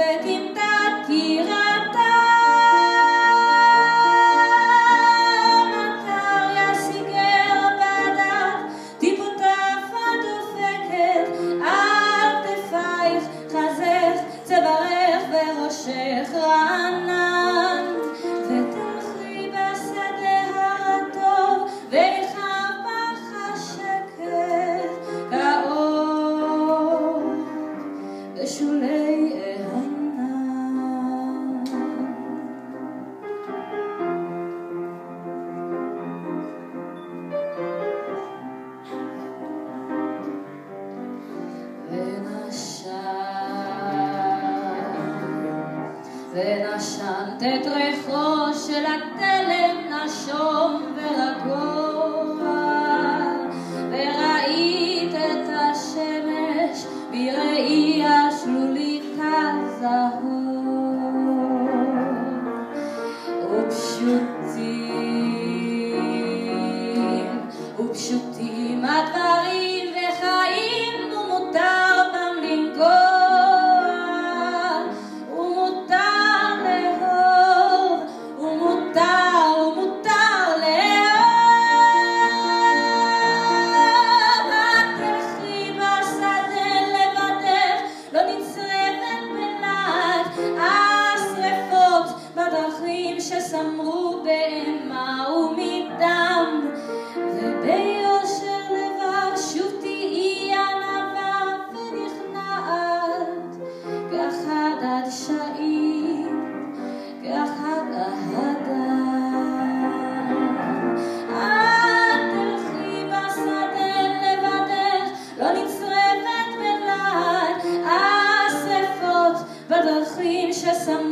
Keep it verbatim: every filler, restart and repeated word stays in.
ותמתת קראתם אתר יסיגר בדד טיפותיו הדופקת על כתפייך חזך צווארך וראשך רענן ותלכי בשדה הרטוב ויחר בך השקט כאור בשולי הענן ונשנת את ריחו של התלם נשום ורגוע וראית את השמש בראי השלולית הזהוב ופשוטים ופשוטים הדברים וחיים ומותר בם לנגוע שסמרו באימה ומדם וביושר לבב שוב תהי ענווה ונכנעת כאחד הדשאים כאחד ההדר את תלכי בשדה לבדך לא נצרבת בלעד השרפות בדרכים שסמרו